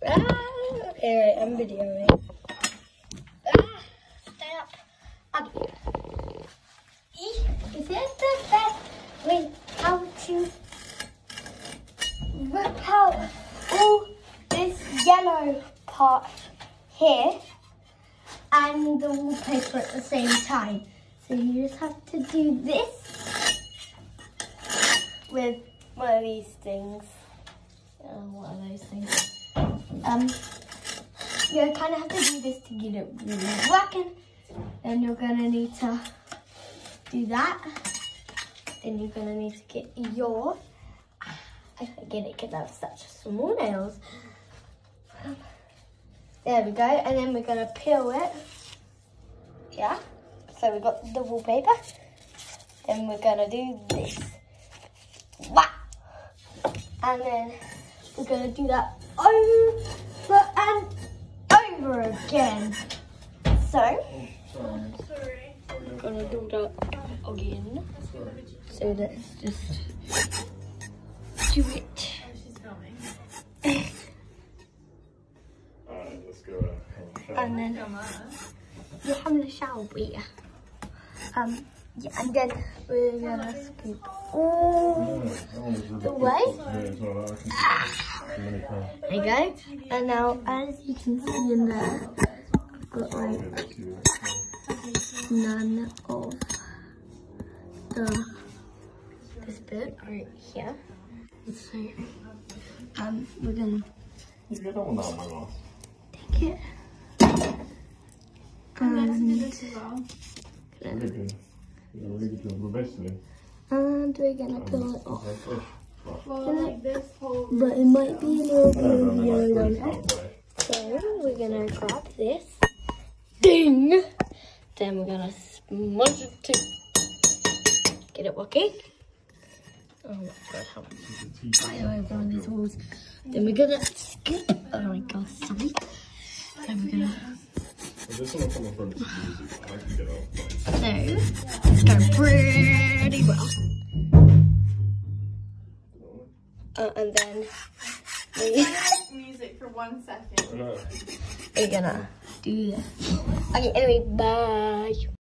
Okay, I'm videoing. Stay up. Okay. Is it the best way how to rip out all this yellow part here and the wallpaper at the same time? So you just have to do this with one of these things. What are those things? You kind of have to do this to get it really working. Then you're gonna need to do that. Then you're gonna need to get your, I forget it because I have such small nails. There we go, and then we're gonna peel it. Yeah, so we got the wallpaper. Then we're gonna do this. Wow. And then we're gonna do that over and over again. So, Sorry. I'm gonna do that again. So let's just do it. She's filming. Alright, let's go And then you're having a shower, yeah. Yeah, and then we're gonna scoop all the way. There you go. And now, as you can see in there, I've got like none of this bit right here. So, we're gonna take it. And let's do this as well. And we're gonna peel it off. Well, like this whole... But it might be a little bit yellow on it. So we're gonna grab this. Ding! Then we're gonna smudge it to get it working. Oh my god, how much fire over on these walls. Then we're gonna scoop. Oh my god, sorry. Then we're gonna. So it's going pretty well. And then music for 1 second. we're gonna do this. Okay, anyway, bye.